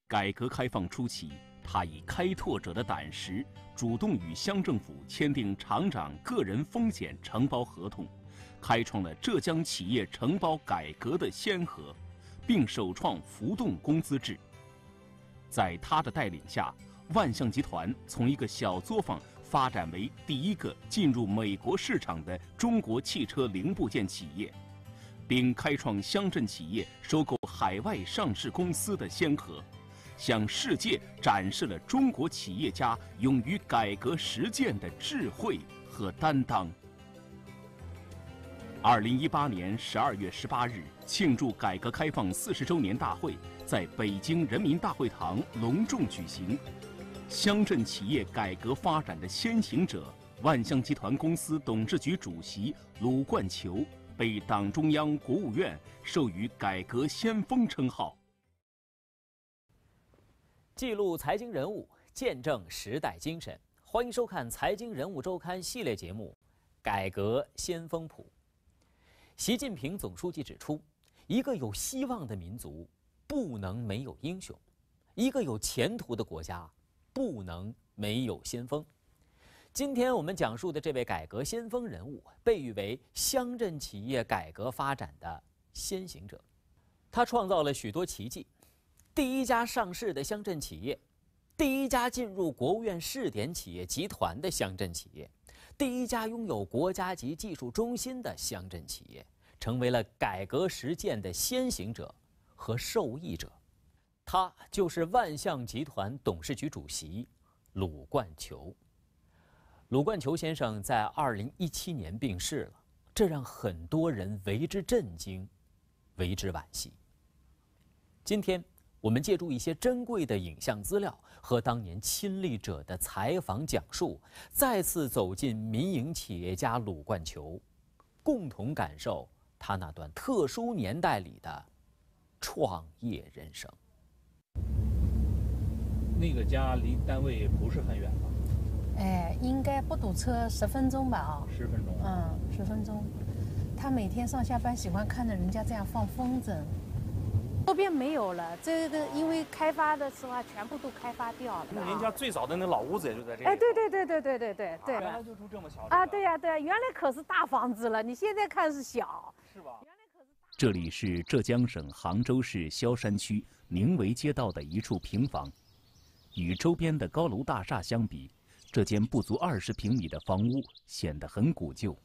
改革开放初期，他以开拓者的胆识，主动与乡政府签订厂长个人风险承包合同，开创了浙江企业承包改革的先河，并首创浮动工资制。在他的带领下，万象集团从一个小作坊发展为第一个进入美国市场的中国汽车零部件企业，并开创乡镇企业收购海外上市公司的先河，向世界展示了中国企业家勇于改革实践的智慧和担当。2018年12月18日，庆祝改革开放40周年大会在北京人民大会堂隆重举行。乡镇企业改革发展的先行者，万象集团公司董事局主席鲁冠球被党中央、国务院授予改革先锋称号。 记录财经人物，见证时代精神。欢迎收看《财经人物周刊》系列节目《改革先锋谱》。习近平总书记指出，一个有希望的民族不能没有英雄，一个有前途的国家不能没有先锋。今天我们讲述的这位改革先锋人物，被誉为乡镇企业改革发展的先行者。他创造了许多奇迹：第一家上市的乡镇企业，第一家进入国务院试点企业集团的乡镇企业，第一家拥有国家级技术中心的乡镇企业，成为了改革实践的先行者和受益者。他就是万象集团董事局主席鲁冠球。鲁冠球先生在2017年病逝了，这让很多人为之震惊，为之惋惜。今天我们借助一些珍贵的影像资料和当年亲历者的采访讲述，再次走进民营企业家鲁冠球，共同感受他那段特殊年代里的创业人生。 那个家离单位不是很远吧？ 哎，应该不堵车10分钟吧？啊 ，10分钟。 10分钟。他每天上下班喜欢看着人家这样放风筝。周边没有了，这个因为开发的时候全部都开发掉了。 那您家最早的那老屋子也就在这里。 哎，对。 原来就住这么小。 啊，对呀，原来可是大房子了，你现在看是小。 是吧？ 这里是浙江省杭州市萧山区宁围街道的一处平房，与周边的高楼大厦相比，这间不足20平米的房屋显得很古旧。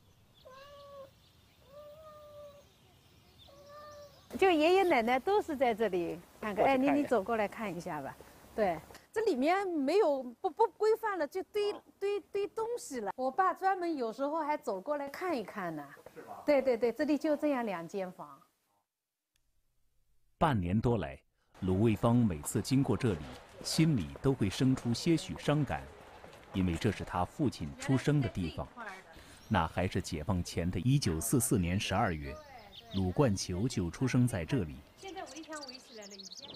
就爷爷奶奶都是在这里看看。哎，你走过来看一下吧。对，这里面没有不规范了，就堆东西了。我爸专门有时候还走过来看一看呢。 是吧？ 对，这里就这样2间房。 半年多来，鲁卫芳每次经过这里，心里都会生出些许伤感，因为这是他父亲出生的地方。那还是解放前的1944年12月，鲁冠球就出生在这里。 现在围墙围起来了，以前。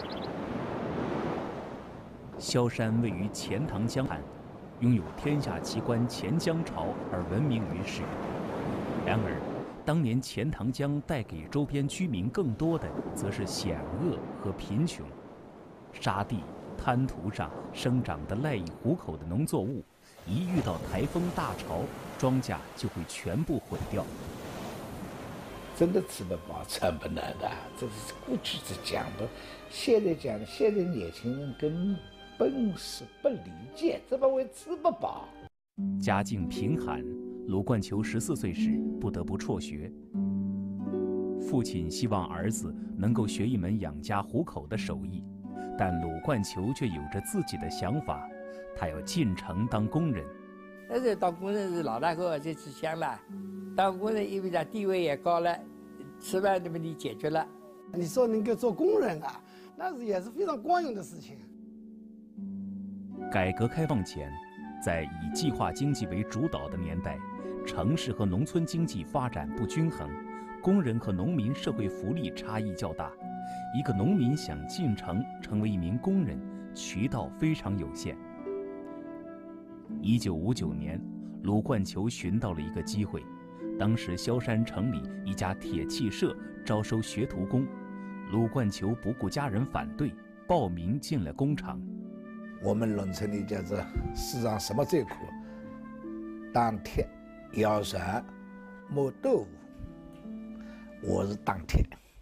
萧山位于钱塘江畔，拥有天下奇观钱江潮而闻名于世。然而，当年钱塘江带给周边居民更多的，则是险恶和贫穷。沙地、滩涂上生长的赖以糊口的农作物，一遇到台风大潮，庄稼就会全部毁掉。 真的吃不饱穿不暖的，这是过去是讲的，现在讲的，现在年轻人根本是不理解，怎么会吃不饱？ 家境贫寒，鲁冠球14岁时不得不辍学。父亲希望儿子能够学一门养家糊口的手艺，但鲁冠球却有着自己的想法，他要进城当工人。 但是当工人是老大哥就吃香了，当工人意味着地位也高了，吃饭的问题解决了。 你说能够做工人啊，那是也是非常光荣的事情。 改革开放前，在以计划经济为主导的年代，城市和农村经济发展不均衡，工人和农民社会福利差异较大。一个农民想进城成为一名工人，渠道非常有限。1959年，鲁冠球寻到了一个机会。当时萧山城里一家铁器社招收学徒工，鲁冠球不顾家人反对， 报名进了工厂。 我们农村里叫做世上什么最苦？当铁、摇船、磨豆腐。我是当铁。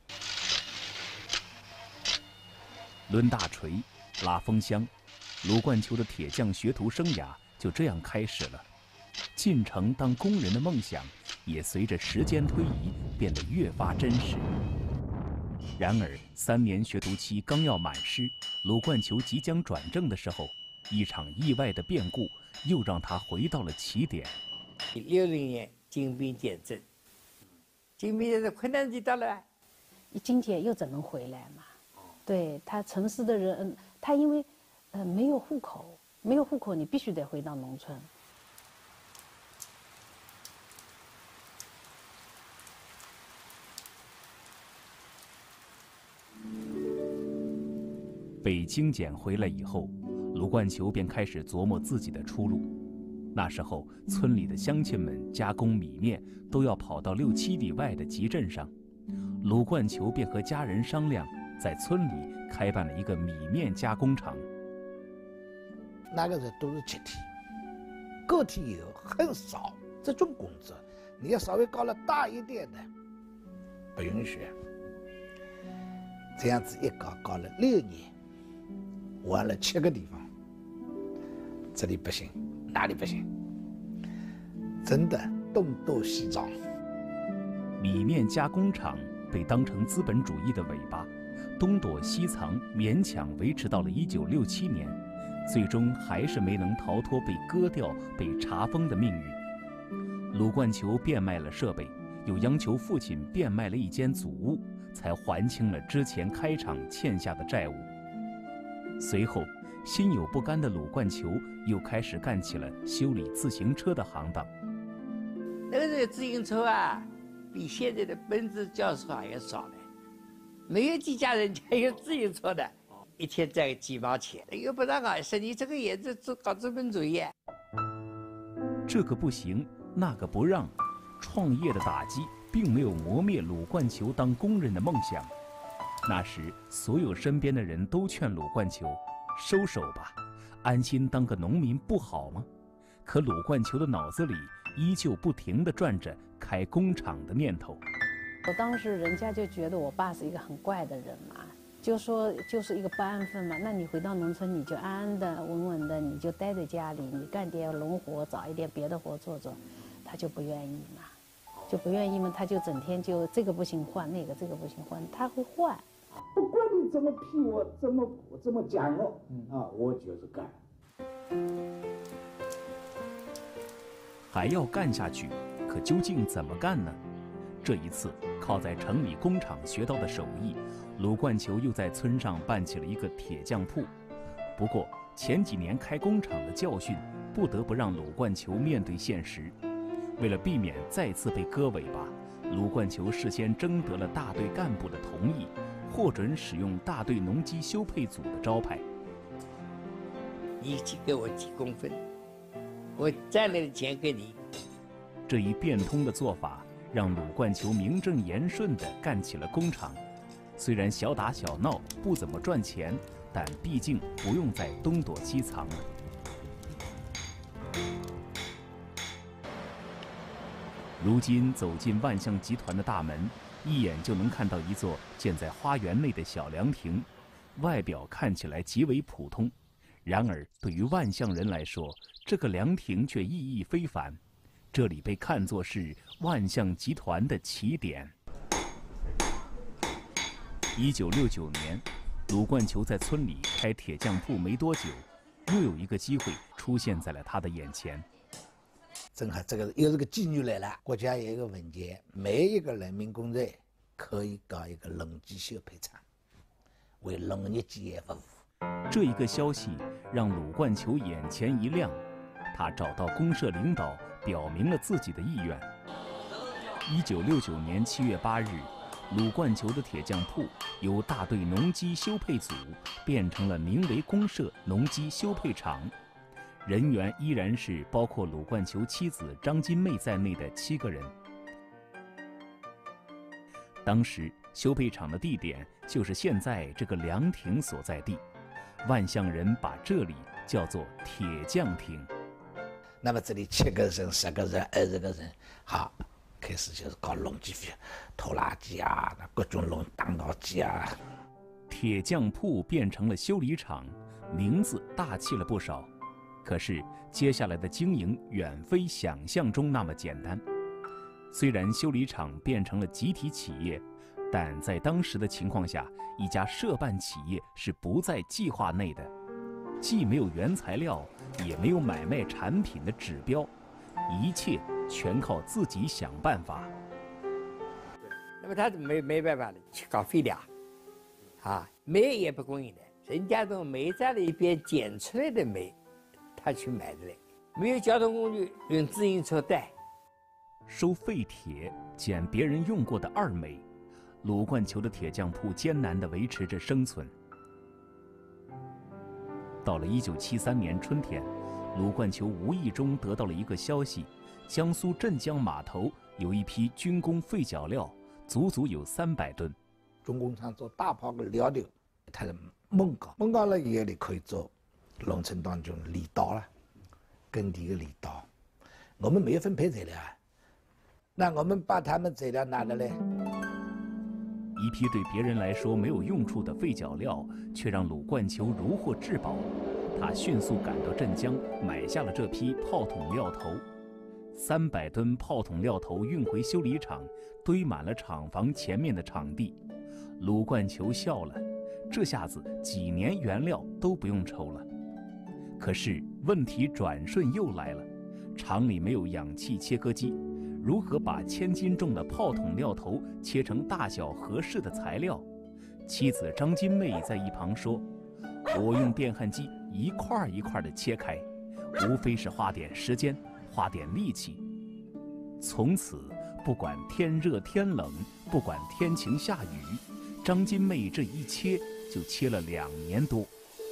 抡大锤、拉风箱，卢冠球的铁匠学徒生涯就这样开始了。进城当工人的梦想也随着时间推移变得越发真实。然而，3年学徒期刚要满师，卢冠球即将转正的时候，一场意外的变故又让他回到了起点。 60年金兵减政，金兵的困难期到了， 今天又怎能回来嘛？对他城市的人，他因为没有户口，没有户口，你必须得回到农村。 被精简回来以后，卢冠球便开始琢磨自己的出路。那时候，村里的乡亲们加工米面都要跑到6、7里外的集镇上，卢冠球便和家人商量，在村里开办了一个米面加工厂。 那个时候都是集体，个体有很少。这种工作，你要稍微搞了大一点的，不允许。这样子一搞了6年。玩了7个地方，这里不行，哪里不行，真的东躲西藏。 米面加工厂被当成资本主义的尾巴，东躲西藏，勉强维持到了1967年，最终还是没能逃脱被割掉、被查封的命运。卢冠球变卖了设备，又央求父亲变卖了一间祖屋，才还清了之前开厂欠下的债务。随后，心有不甘的卢冠球又开始干起了修理自行车的行当。 那个时候自行车啊，比现在的奔驰、轿车还要少呢。没有几家人家有自行车的，一天赚个几毛钱，又不让搞生意，这个也是搞资本主义。 这个不行，那个不让，创业的打击并没有磨灭卢冠球当工人的梦想。那时，所有身边的人都劝卢冠球收手吧，安心当个农民不好吗？可卢冠球的脑子里依旧不停地转着开工厂的念头。 我当时人家就觉得我爸是一个很怪的人嘛，就说就是一个不安分嘛。那你回到农村，你就安安的、稳稳的，你就待在家里，你干点农活，找一点别的活做做，他就不愿意嘛，就不愿意嘛，他就整天就这个不行换那个，这个不行换，他会换。 不管你怎么批我，怎么讲我，我就是干。 还要干下去，可究竟怎么干呢？这一次，靠在城里工厂学到的手艺，卢冠球又在村上办起了一个铁匠铺。不过，前几年开工厂的教训，不得不让卢冠球面对现实。为了避免再次被割尾巴，卢冠球事先征得了大队干部的同意，获准使用大队农机修配组的招牌。 你去给我几公分，我赚来的钱给你。 这一变通的做法，让卢冠球名正言顺地干起了工厂。虽然小打小闹，不怎么赚钱，但毕竟不用再东躲西藏了。如今走进万象集团的大门，一眼就能看到一座建在花园内的小凉亭，外表看起来极为普通，然而对于万象人来说，这个凉亭却意义非凡。这里被看作是万象集团的起点。1969年，卢冠球在村里开铁匠铺没多久，又有一个机会出现在了他的眼前。 正好这个又是个机遇来了，国家有一个文件，每一个人民工人可以搞一个农机修配厂，为农业基业服务。 这一个消息让卢冠球眼前一亮，他找到公社领导，表明了自己的意愿。1969年7月8日，卢冠球的铁匠铺由大队农机修配组变成了名为公社农机修配厂，人员依然是包括卢冠球妻子张金妹在内的7个人。当时修配厂的地点就是现在这个凉亭所在地，万象人把这里叫做铁匠亭。 那么这里7个人、10个人、20个人，好，开始就是搞农机费、拖拉机啊，各种农打稻机啊。 铁匠铺变成了修理厂，名字大气了不少。可是接下来的经营远非想象中那么简单。虽然修理厂变成了集体企业，但在当时的情况下，一家社办企业是不在计划内的，既没有原材料，也没有买卖产品的指标，一切全靠自己想办法。 那么他没办法的，去搞废料，啊，煤也不供应的，人家从煤站里边捡出来的煤，他去买的嘞。没有交通工具，用自行车带。 收废铁，捡别人用过的二煤，鲁冠球的铁匠铺艰难地维持着生存。到了1973年春天，鲁冠球无意中得到了一个消息：江苏镇江码头有一批军工废脚料，足足有300吨。 军工厂做大炮的料头，它是秣高了以后，你可以做农村当中犁刀了，耕地的犁刀。我们没有分配材料啊，那我们把他们材料拿来。 一批对别人来说没有用处的废脚料，却让鲁冠球如获至宝。他迅速赶到镇江，买下了这批炮筒料头。300吨炮筒料头运回修理厂，堆满了厂房前面的场地。鲁冠球笑了，这下子几年原料都不用抽了。可是问题转瞬又来了，厂里没有氧气切割机，如何把1000斤重的炮筒料头切成大小合适的材料？妻子张金妹在一旁说：“我用电焊机一块一块地切开，无非是花点时间，花点力气。”从此，不管天热天冷，不管天晴下雨，张金妹这一切就切了2年多。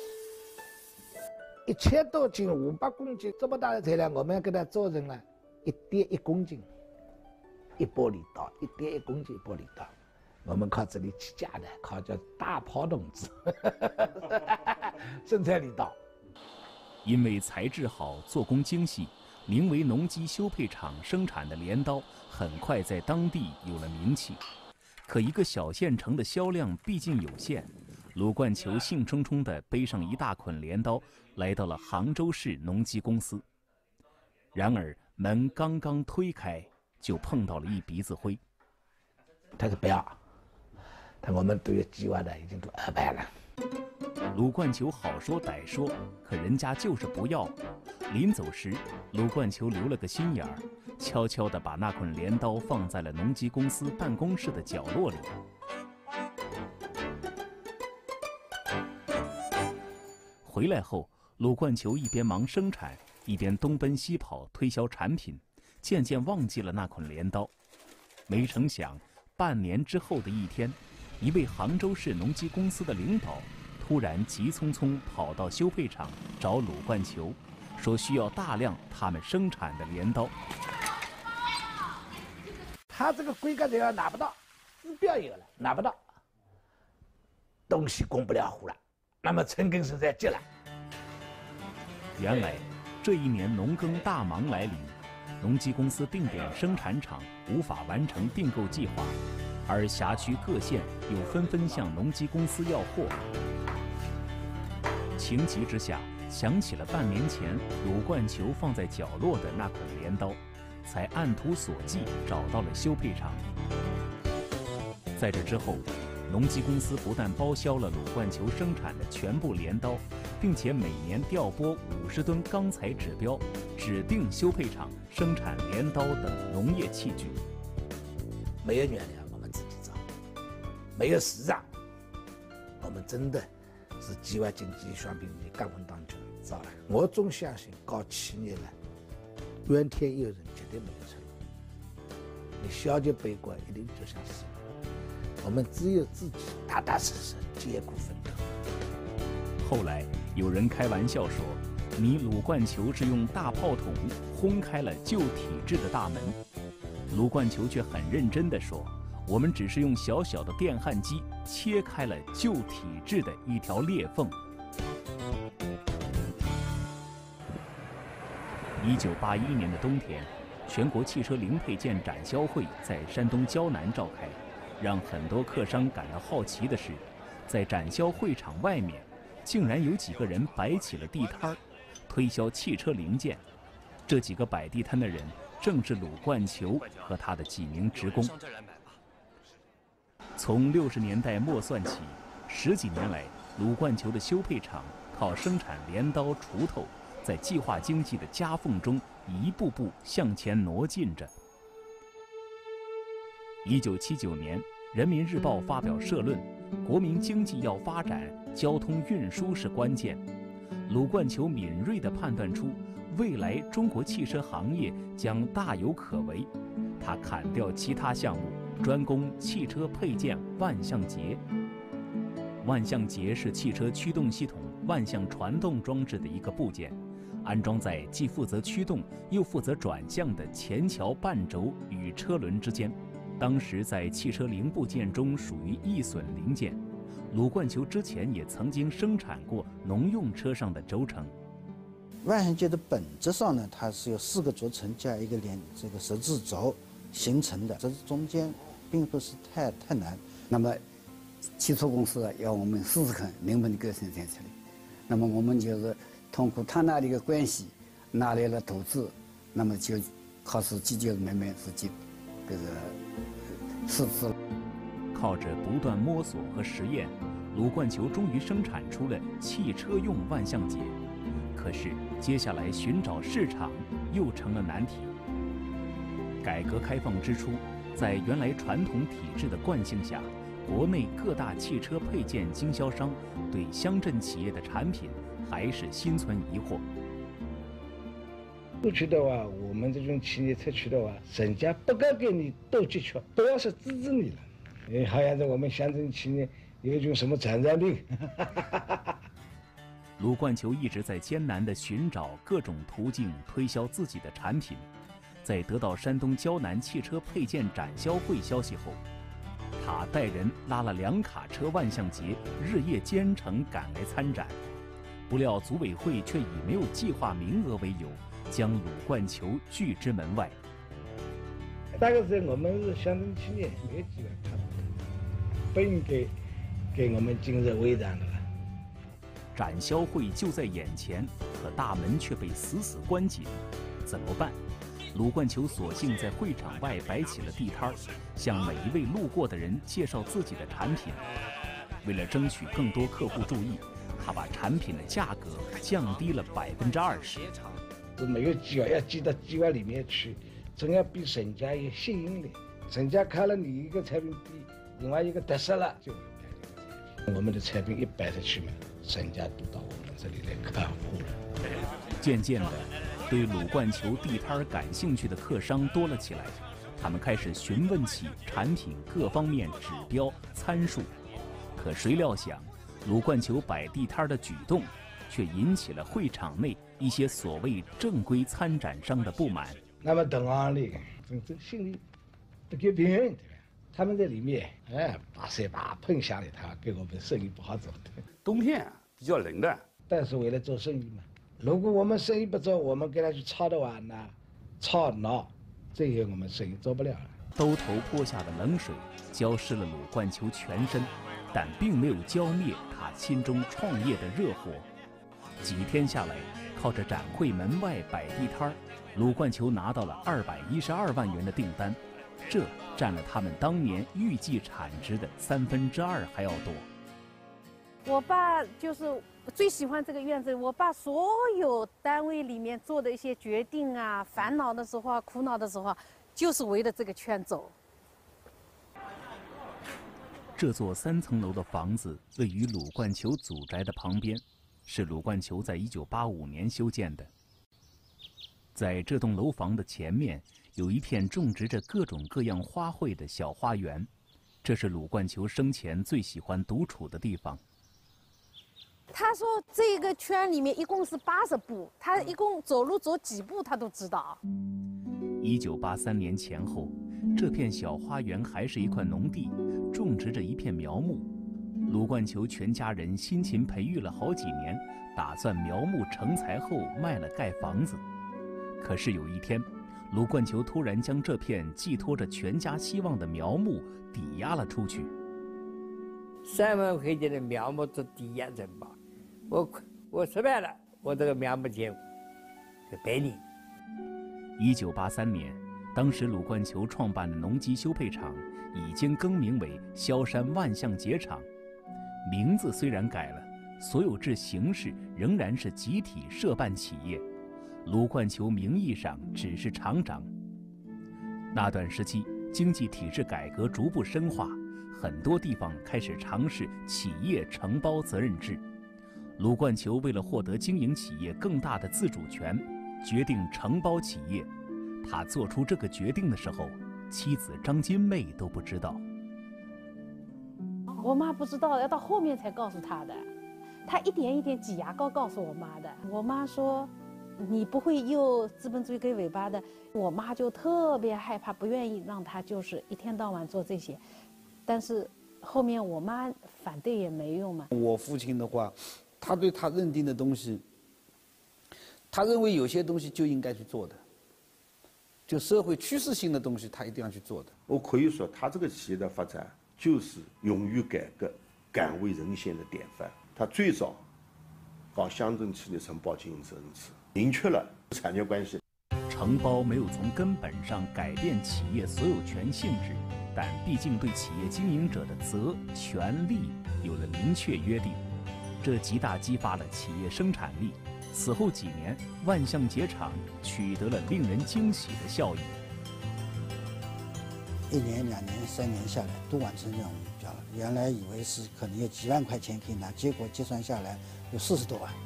1000多斤、500公斤这么大的材料，我们要给它做成了1点1公斤，一玻璃刀，1点1公斤玻璃刀。我们靠这里起家的，靠叫大炮筒子生产力道。 因为材质好，做工精细，名为农机修配厂生产的镰刀很快在当地有了名气。可一个小县城的销量毕竟有限，鲁冠球兴冲冲地背上一大捆镰刀，来到了杭州市农机公司。然而门刚刚推开，就碰到了一鼻子灰。 他说不要，我们都有计划的，已经都安排了。 鲁冠球好说歹说，可人家就是不要。临走时，鲁冠球留了个心眼儿，悄悄地把那捆镰刀放在了农机公司办公室的角落里。回来后，鲁冠球一边忙生产，一边东奔西跑推销产品，渐渐忘记了那捆镰刀。没成想，半年之后的一天，一位杭州市农机公司的领导突然急匆匆跑到修配厂找鲁冠球，说需要大量他们生产的镰刀。 他这个规格材料拿不到，指标有了拿不到，东西供不了户了，那么成根生产急了。 原来这一年农耕大忙来临，农机公司定点生产厂无法完成订购计划，而辖区各县又纷纷向农机公司要货。情急之下，想起了半年前鲁冠球放在角落的那捆镰刀，才按图索骥找到了修配厂。在这之后，农机公司不但包销了鲁冠球生产的全部镰刀，并且每年调拨50吨钢材指标，指定修配厂生产镰刀等农业器具。 没有原料，我们自己造；没有市场，我们真的是计划经济双拼的夹缝当中造了。我总相信搞企业了，怨天尤人绝对没有错。你消极悲观一定就像是我们只有自己踏踏实实艰苦奋斗。 后来有人开玩笑说，你鲁冠球是用大炮筒轰开了旧体制的大门。鲁冠球却很认真地说， 我们只是用小小的电焊机切开了旧体制的一条裂缝。1981年的冬天，全国汽车零配件展销会在山东胶南召开。让很多客商感到好奇的是，在展销会场外面，竟然有几个人摆起了地摊儿，推销汽车零件。这几个摆地摊的人，正是鲁冠球和他的几名职工。从60年代末算起，10几年来，鲁冠球的修配厂靠生产镰刀、锄头，在计划经济的夹缝中一步步向前挪进着。1979年，《人民日报》发表社论：国民经济要发展，交通运输是关键。鲁冠球敏锐地判断出，未来中国汽车行业将大有可为。他砍掉其他项目，专攻汽车配件万向节。万向节是汽车驱动系统万向传动装置的一个部件，安装在既负责驱动又负责转向的前桥半轴与车轮之间。当时在汽车零部件中属于易损零件。鲁冠球之前也曾经生产过农用车上的轴承。 万向节的本质上呢，它是由4个轴承加一个这个十字轴形成的，这中间并不是太难。 那么，汽车公司要我们试试看能不能够生产出来。那么我们就是通过他那里的关系拿来了投资，那么就开始积极慢慢自己这个试制了。 靠着不断摸索和实验，鲁冠球终于生产出了汽车用万向节。可是接下来寻找市场又成了难题。改革开放之初，在原来传统体制的惯性下，国内各大汽车配件经销商对乡镇企业的产品还是心存疑惑。 过去的话，我们这种企业出去的话，人家不敢给你斗鸡缺，都要是支持你了。好像在我们乡镇企业有一种什么传染病。 鲁冠球一直在艰难地寻找各种途径推销自己的产品。在得到山东胶南汽车配件展销会消息后，他带人拉了2卡车万向节，日夜兼程赶来参展。不料组委会却以没有计划名额为由，将鲁冠球拒之门外。 大概是我们是乡镇企业，没有计划，他不应该给我们今日为难的了。 展销会就在眼前，可大门却被死死关紧，怎么办？鲁冠球索性在会场外摆起了地摊儿，向每一位路过的人介绍自己的产品。为了争取更多客户注意，他把产品的价格降低了20%。 是没有计划，要记到计划里面去，这样比人家有吸引力。人家看了你一个产品比另外一个特色了，就我们的产品一摆出去嘛，人家都到我们这里来看货了。 渐渐的，对鲁冠球地摊感兴趣的客商多了起来，他们开始询问起产品各方面指标参数。可谁料想，鲁冠球摆地摊的举动，却引起了会场内一些所谓正规参展商的不满。 那么同行里，这心里不给平衡，对吧？他们在里面，把水把喷下来，他给我们生意不好做的。 冬天比较冷的， 但是为了做生意嘛。如果我们生意不做，我们跟他去吵的话，那吵闹，这些我们生意做不了了。 兜头泼下的冷水浇湿了鲁冠球全身，但并没有浇灭他心中创业的热火。几天下来，靠着展会门外摆地摊儿，鲁冠球拿到了212万元的订单，这占了他们当年预计产值的2/3还要多。 我爸就是最喜欢这个院子，我把所有单位里面做的一些决定啊，烦恼的时候啊，苦恼的时候啊，就是围着这个圈走。 这座3层楼的房子位于鲁冠球祖宅的旁边，是鲁冠球在1985年修建的。在这栋楼房的前面，有一片种植着各种各样花卉的小花园，这是鲁冠球生前最喜欢独处的地方。 他说这个圈里面一共是80步，他一共走路走几步他都知道。 1983年前后， 这片小花园还是一块农地，种植着一片苗木。卢冠球全家人辛勤培育了好几年，打算苗木成材后卖了盖房子。可是有一天，卢冠球突然将这片寄托着全家希望的苗木抵押了出去。 3万块钱的苗木做抵押承包，我失败了，我这个苗木钱就赔你。 1983年，当时卢冠球创办的农机修配厂已经更名为萧山万象节厂，名字虽然改了，所有制形式仍然是集体社办企业。卢冠球名义上只是厂长。那段时期，经济体制改革逐步深化，很多地方开始尝试企业承包责任制。卢冠球为了获得经营企业更大的自主权，决定承包企业。他做出这个决定的时候，妻子张金妹都不知道。 我妈不知道，要到后面才告诉她的。她一点一点挤牙膏告诉我妈的。我妈说：“你不会又资本主义给尾巴的。”我妈就特别害怕，不愿意让她就是一天到晚做这些。但是后面我妈反对也没用嘛。 我父亲的话，他对他认定的东西，他认为有些东西就应该去做的，就社会趋势性的东西，他一定要去做的。 我可以说，他这个企业的发展就是勇于改革、敢为人先的典范。他最早搞乡镇企业承包经营责任制，明确了产业关系。 承包没有从根本上改变企业所有权性质，但毕竟对企业经营者的责、权、利有了明确约定，这极大激发了企业生产力。此后几年，万象节厂取得了令人惊喜的效益。 1年、2年、3年下来都完成任务目标了。原来以为是可能有几万块钱可以拿，结果计算下来有40多万。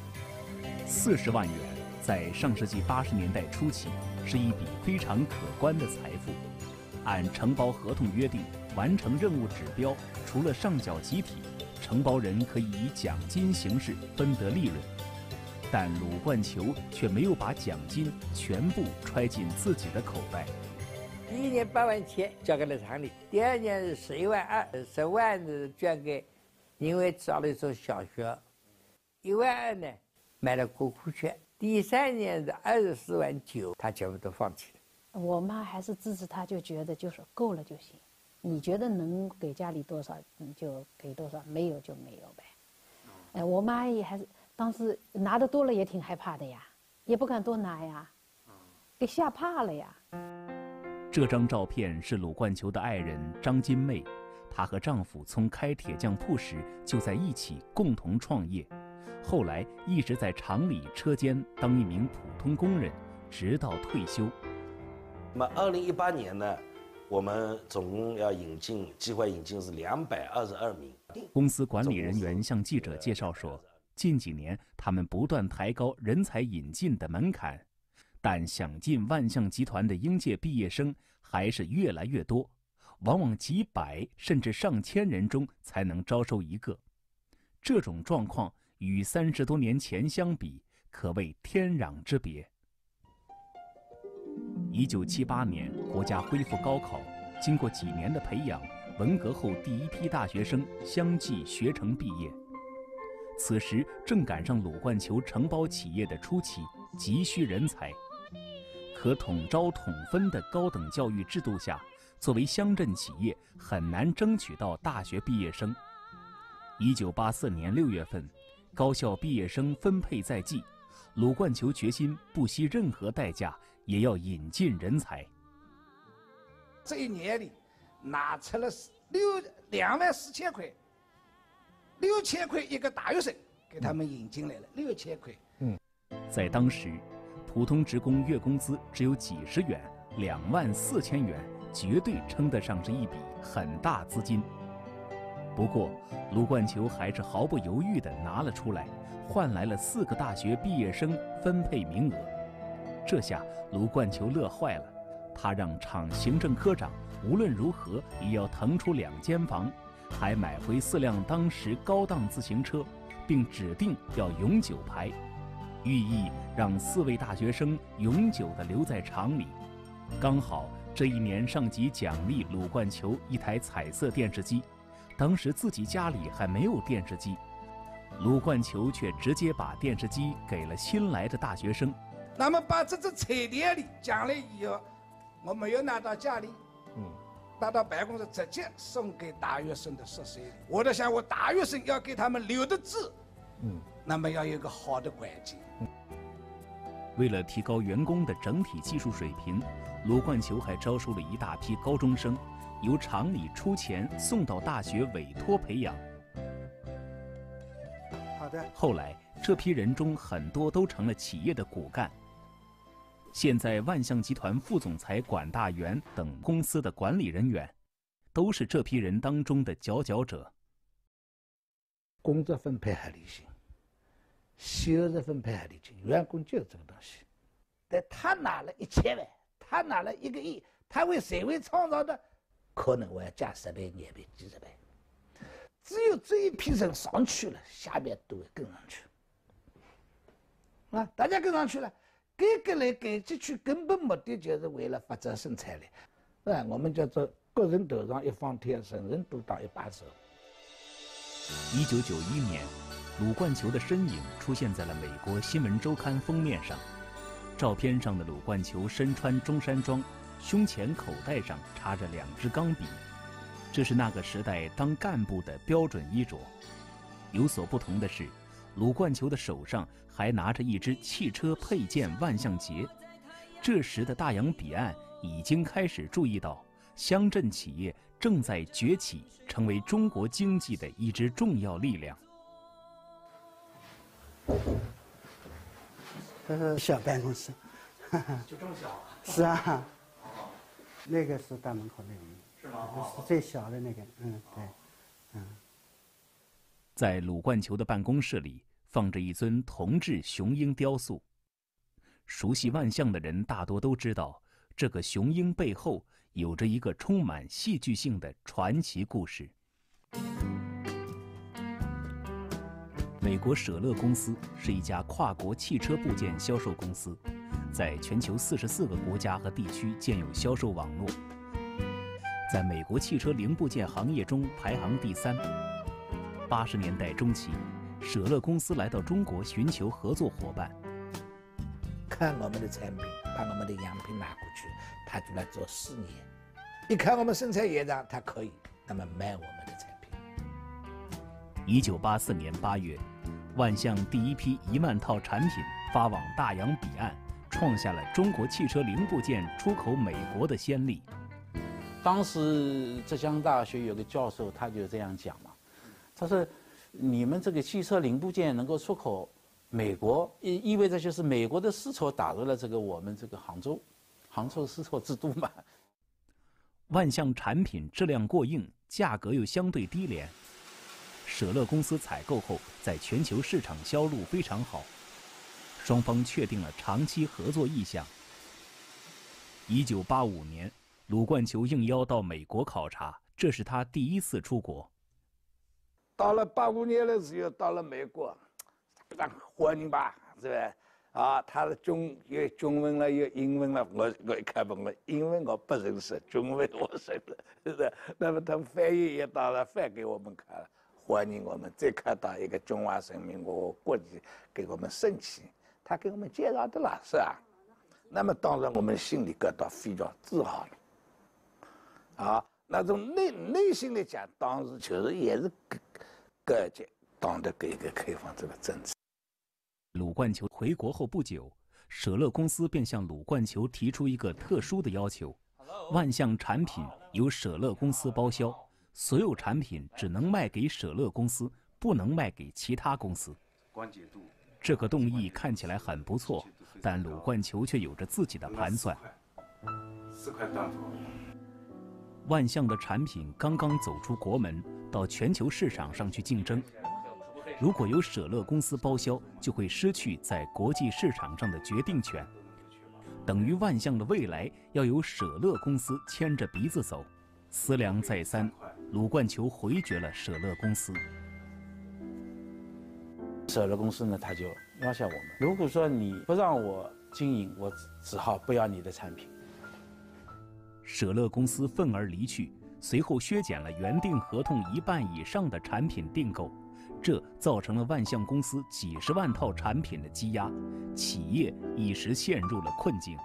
40万元，在上世纪80年代初期，是一笔非常可观的财富。按承包合同约定，完成任务指标，除了上缴集体，承包人可以以奖金形式分得利润。但卢冠球却没有把奖金全部揣进自己的口袋。 第1年8万钱交给了厂里，第2年是11万2， 10万是捐给，因为造了一所小学，1万2呢买了国库券，第3年是24万9，他全部都放弃了。 我妈还是支持他，就觉得就是够了就行，你觉得能给家里多少你就给多少，没有就没有呗。我妈也还是当时拿的多了也挺害怕的呀，也不敢多拿呀，给吓怕了呀。 这张照片是卢冠球的爱人张金妹，她和丈夫从开铁匠铺时就在一起共同创业，后来一直在厂里车间当一名普通工人，直到退休。 那么2018年呢，我们总共要计划引进是222名。 公司管理人员向记者介绍说，近几年他们不断抬高人才引进的门槛，但想进万象集团的应届毕业生还是越来越多，往往几百甚至上千人中才能招收一个。这种状况与30多年前相比，可谓天壤之别。1978年，国家恢复高考，经过几年的培养，文革后第一批大学生相继学成毕业。此时正赶上卢冠球承包企业的初期，急需人才。可统招统分的高等教育制度下，作为乡镇企业很难争取到大学毕业生。1984年6月份，高校毕业生分配在即，卢冠球决心不惜任何代价也要引进人才。 这1年里拿出了2万4千块，6000块一个大学生给他们引进来了，6000块。 在当时，普通职工月工资只有几十元，2万4千元绝对称得上是一笔很大资金。不过，卢冠球还是毫不犹豫地拿了出来，换来了4个大学毕业生分配名额。这下卢冠球乐坏了，他让厂行政科长无论如何也要腾出2间房，还买回4辆当时高档自行车，并指定要永久牌，寓意让4位大学生永久地留在厂里。刚好这一年，上级奖励鲁冠球一台彩色电视机，当时自己家里还没有电视机，鲁冠球却直接把电视机给了新来的大学生。 那么把这只彩电里奖励以后，我没有拿到家里，拿到办公室直接送给大学生的宿舍里。我在想，我大学生要给他们留的字，那么要有一个好的环境。 为了提高员工的整体技术水平，鲁冠球还招收了一大批高中生，由厂里出钱送到大学委托培养。 好的。 后来，这批人中很多都成了企业的骨干。现在，万象集团副总裁管大元等公司的管理人员，都是这批人当中的佼佼者。 工作分配合理性，收入分配合理性，员工就是这个东西。但他拿了1000万，他拿了1个亿，他为社会创造的可能我要加10倍、2倍、几十倍。只有这一批人上去了，下面都会跟上去。啊，大家跟上去了，改革来改革去，根本目的就是为了发展生产力。我们叫做各人头上一方天，人人都当一把手。 1991年，鲁冠球的身影出现在了美国新闻周刊封面上。照片上的鲁冠球身穿中山装，胸前口袋上插着2支钢笔，这是那个时代当干部的标准衣着。有所不同的是，鲁冠球的手上还拿着一支汽车配件万向节。这时的大洋彼岸已经开始注意到，乡镇企业正在崛起，成为中国经济的一支重要力量。 这是小办公室， 就这么小？ 是啊，那个是大门口那个， 是吗？ 是最小的那个，对， 在鲁冠球的办公室里放着一尊铜制雄鹰雕塑。熟悉万象的人大多都知道，这个雄鹰背后有着一个充满戏剧性的传奇故事。美国舍勒公司是一家跨国汽车部件销售公司，在全球44个国家和地区建有销售网络，在美国汽车零部件行业中排行第3。80年代中期，舍勒公司来到中国寻求合作伙伴。 看我们的产品，把我们的样品拿过去，他就来做试验。一看我们生产业长，他可以，那么买我们的产品。 1984年8月，万象第一批1万套产品发往大洋彼岸，创下了中国汽车零部件出口美国的先例。 当时浙江大学有个教授，他就这样讲嘛，他说：“你们这个汽车零部件能够出口美国，意味着就是美国的丝绸打入了这个我们这个杭州丝绸之都嘛。” 万象产品质量过硬，价格又相对低廉。舍勒公司采购后，在全球市场销路非常好，双方确定了长期合作意向。1985年，鲁冠球应邀到美国考察，这是他第1次出国。 到了85年的时候，到了美国，非常欢迎吧，是吧？啊，他的有中文了，有英文了，我一看不懂，英文我不认识，中文我认了，是不是？那么他们翻译也到了，翻给我们看了。欢迎我们，再看到一个中华人民共和国国旗给我们升起，他给我们介绍的了，是吧？那么当然我们心里感到非常自豪了。啊，那种内心来讲，当时就是也是各界党的改革开放这个政策。 鲁冠球回国后不久，舍勒公司便向鲁冠球提出一个特殊的要求：万象产品由舍勒公司包销。所有产品只能卖给舍勒公司，不能卖给其他公司。这个动议看起来很不错，但鲁冠球却有着自己的盘算。 4块当头。 万象的产品刚刚走出国门，到全球市场上去竞争。如果由舍勒公司包销，就会失去在国际市场上的决定权，等于万象的未来要由舍勒公司牵着鼻子走。思量再三，鲁冠球回绝了舍勒公司。 舍勒公司呢，他就要挟我们，如果说你不让我经营，我只好不要你的产品。 舍乐公司愤而离去，随后削减了原定合同1半以上的产品订购，这造成了万象公司几十万套产品的积压，企业一时陷入了困境。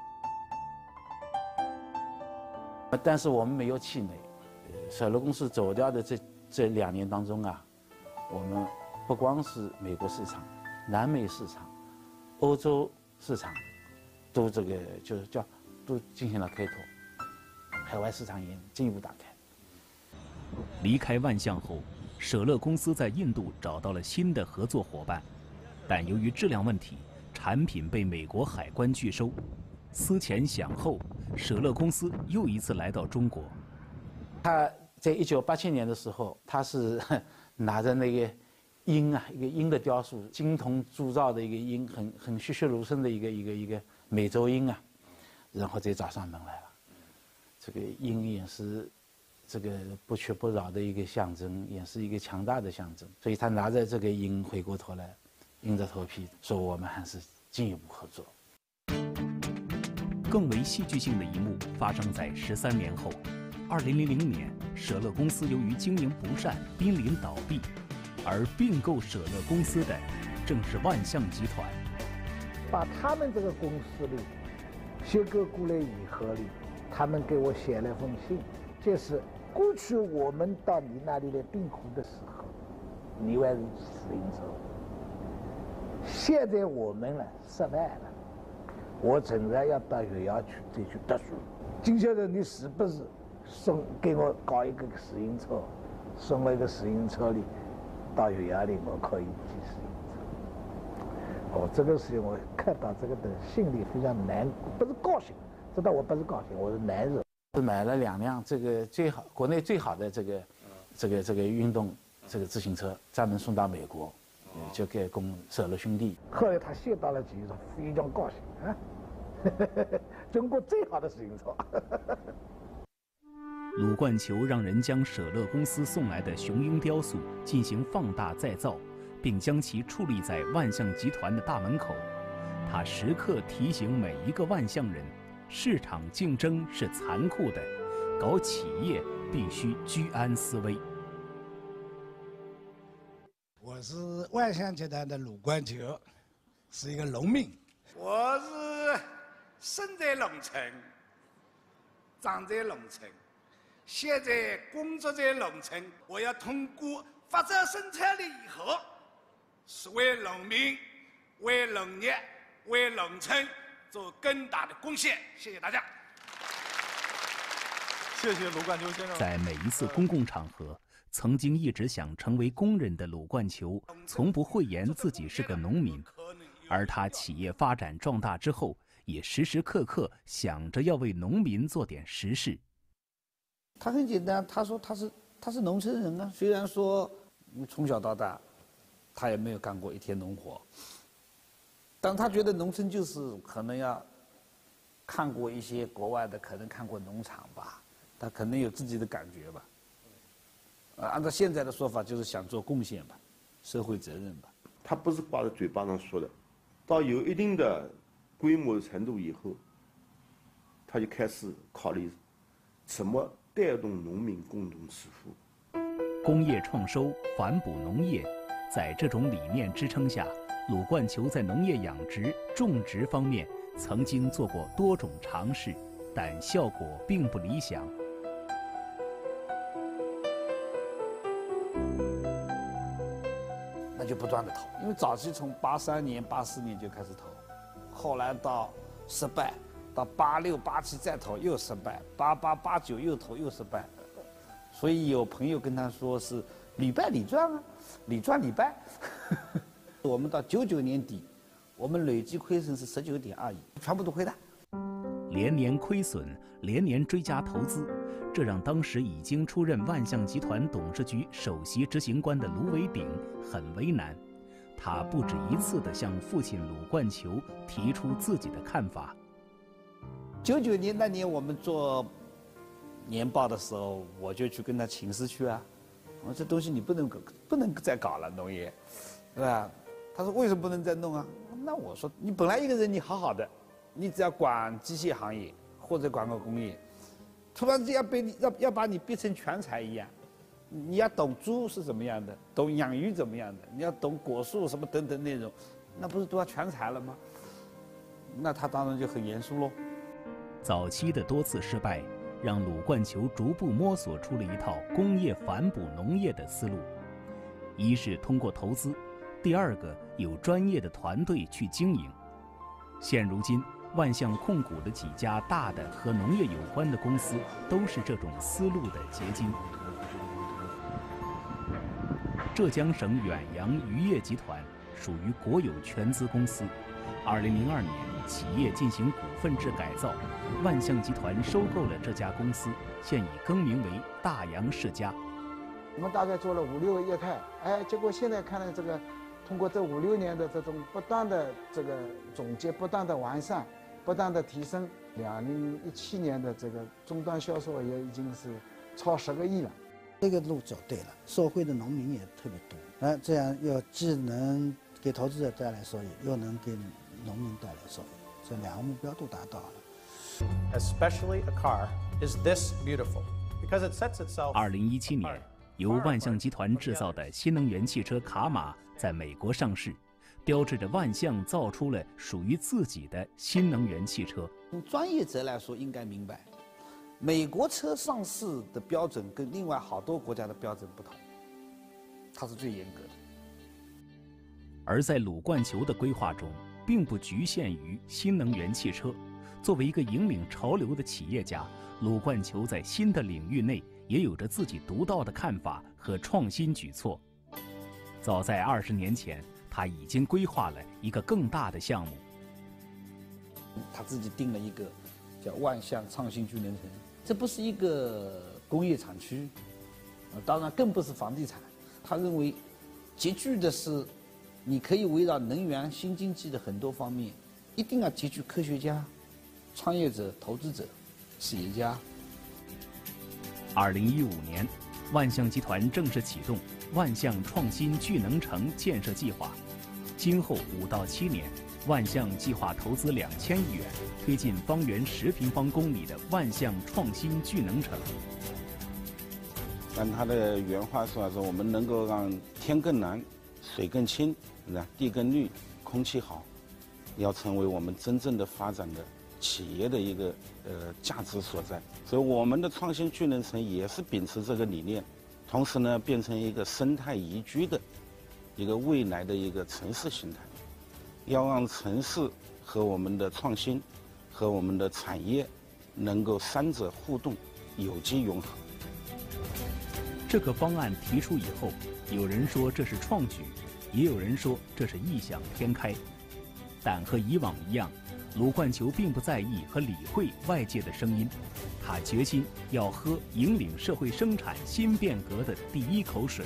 但是我们没有气馁，舍乐公司走掉的这2年当中啊，我们不光是美国市场、南美市场、欧洲市场，都都进行了开拓，海外市场也进一步打开。 离开万象后，舍乐公司在印度找到了新的合作伙伴，但由于质量问题，产品被美国海关拒收。思前想后，舍乐公司又一次来到中国。 他在1987年的时候，他是拿着那个鹰啊，一个鹰的雕塑，金铜铸造的一个鹰，很栩栩如生的一个美洲鹰啊，然后再找上门来了。这个鹰也是这个不屈不挠的一个象征，也是一个强大的象征。所以他拿着这个鹰回过头来，硬着头皮说我们还是进一步合作。 更为戏剧性的一幕发生在13年后，2000年，舍乐公司由于经营不善濒临倒闭，而并购舍乐公司的正是万象集团。 把他们这个公司里收购过来以后里，他们给我写了封信，就是过去我们到你那里来订货的时候，你还是自行车，现在我们呢失败了。我正在要到学校去再去读书，今晓得你是不是给我搞一个自行车，送了一个自行车里到学校里我可以骑自行车。这个事情我看到这个的心里非常难过，不是高兴，知道我不是高兴，我是难受。 是买了2辆这个国内最好的这个运动自行车，专门送到美国，就给供舍乐兄弟。 后来他谢到了几说非常高兴啊。中国最好的自行车。 鲁冠球让人将舍乐公司送来的雄鹰雕塑进行放大再造，并将其矗立在万象集团的大门口。他时刻提醒每一个万象人，市场竞争是残酷的，搞企业必须居安思危。 我是万象集团的鲁冠球，是一个农民。我是生在农村，长在农村，现在工作在农村。我要通过发展生产力以后，是为农民、为农业、为农村做更大的贡献。谢谢大家。 谢谢鲁冠球先生。 在每一次公共场合，曾经一直想成为工人的鲁冠球，从不讳言自己是个农民。而他企业发展壮大之后，也时时刻刻想着要为农民做点实事。 他很简单，他说他是农村人啊，虽然说从小到大，他也没有干过一天农活，但他觉得农村就是可能要看过一些国外的，可能看过农场吧，他可能有自己的感觉吧。按照现在的说法，就是想做贡献吧，社会责任吧。 他不是挂在嘴巴上说的，到有一定的规模程度以后，他就开始考虑怎么带动农民共同致富。 工业创收，反哺农业，在这种理念支撑下，鲁冠球在农业养殖、种植方面曾经做过多种尝试，但效果并不理想。 那就不断的投，因为早期从83年、84年就开始投，后来到失败，到86、87再投又失败，88、89又投又失败，所以有朋友跟他说是屡败屡战啊，屡战屡败。我们到99年底，我们累计亏损是19.2亿，全部都亏的。 连年亏损，连年追加投资，这让当时已经出任万象集团董事局首席执行官的卢伟鼎很为难。他不止一次地向父亲鲁冠球提出自己的看法。 99年那年我们做年报的时候，我就去跟他请示去啊，我说这东西你不能再搞了，农业，对吧？他说为什么不能再弄啊？那我说你本来一个人你好好的，你只要管机械行业或者管个工业， 突然之间要把你逼成全才一样，你要懂猪是怎么样的，懂养鱼怎么样的，你要懂果树什么等等内容，那不是都要全才了吗？那他当然就很严肃喽。 早期的多次失败，让鲁冠球逐步摸索出了一套工业反哺农业的思路。一是通过投资，第二个有专业的团队去经营。现如今，万象控股的几家大的和农业有关的公司，都是这种思路的结晶。浙江省远洋渔业集团属于国有全资公司。2002年，企业进行股份制改造，万象集团收购了这家公司，现已更名为大洋世家。 我们大概做了5、6个业态，哎，结果现在看来这个，通过这5、6年的这种不断的这个总结，不断的完善，不断的提升，2017年的这个终端销售也已经是超10个亿了。 这个路走对了，受惠的农民也特别多，这样又既能给投资者带来收益，又能给农民带来收益，这2个目标都达到了。 Especially a car is this beautiful because it sets itself. 2017年，由万象集团制造的新能源汽车卡玛在美国上市，标志着万象造出了属于自己的新能源汽车。 从专业者来说，应该明白，美国车上市的标准跟另外好多国家的标准不同，它是最严格的。 而在鲁冠球的规划中，并不局限于新能源汽车。作为一个引领潮流的企业家，鲁冠球在新的领域内也有着自己独到的看法和创新举措。早在20年前，他已经规划了一个更大的项目。 他自己定了一个叫万象创新聚能城，这不是一个工业厂区，当然更不是房地产。他认为，集聚的是，你可以围绕能源、新经济的很多方面，一定要集聚科学家、创业者、投资者、企业家。 2015年，万象集团正式启动万象创新聚能城建设计划。今后5到7年，万象计划投资2000亿元，推进方圆10平方公里的万象创新聚能城。 按他的原话说我们能够让天更蓝、水更清、地更绿、空气好，要成为我们真正的发展的企业的一个价值所在。所以我们的创新聚能城也是秉持这个理念，同时呢变成一个生态宜居的一个未来的一个城市形态，要让城市和我们的创新和我们的产业能够3者互动，有机融合。 这个方案提出以后，有人说这是创举，也有人说这是异想天开。但和以往一样，鲁冠球并不在意和理会外界的声音，他决心要喝引领社会生产新变革的第一口水。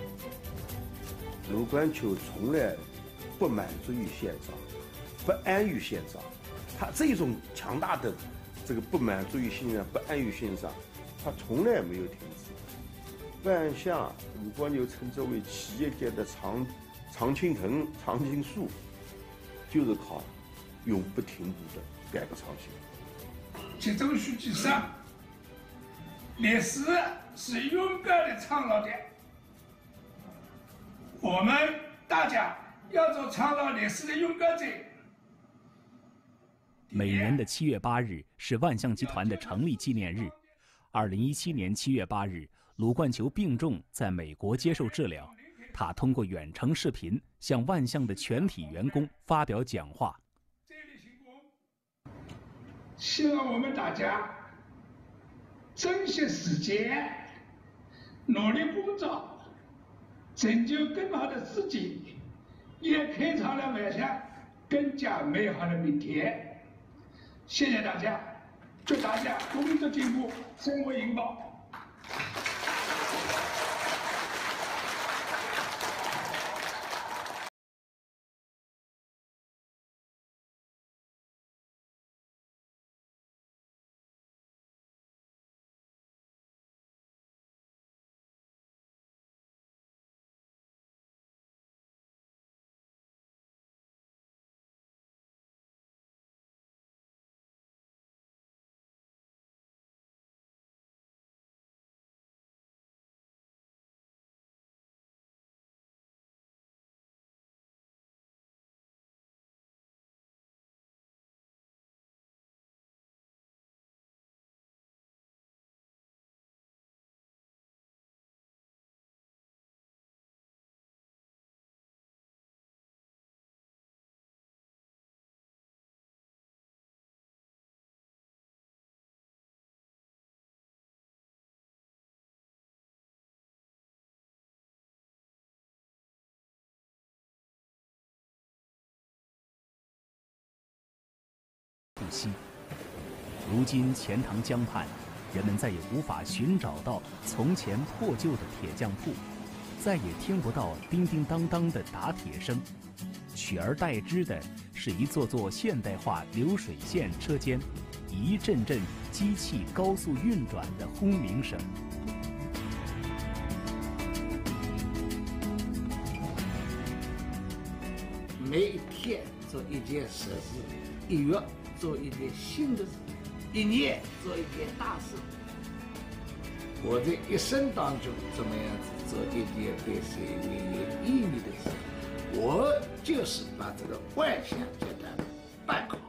鲁冠球从来不满足于现状，不安于现状，他这种强大的这个不满足于现状、不安于现状，他从来没有停止。万象鲁冠球称之为企业界的常青藤、常青树，就是靠永不停步的改革创新。 习总书记说，历史是勇敢的创造者，我们大家要做创造历史的勇敢者。 每年的7月8日是万象集团的成立纪念日。2017年7月8日，鲁冠球病重，在美国接受治疗。他通过远程视频向万象的全体员工发表讲话。 希望我们大家珍惜时间，努力工作，成就更好的自己，也开创了万象更加美好的明天。谢谢大家，祝大家工作进步，生活幸福。 息。如今钱塘江畔，人们再也无法寻找到从前破旧的铁匠铺，再也听不到叮叮当当的打铁声，取而代之的是一座座现代化流水线车间，一阵阵机器高速运转的轰鸣声。 每一天做一件实事，一月做一件新的事，一年做一件大事。我这一生当中怎么样子做一件对社会有意义的事，我就是把这个幻想给它办好。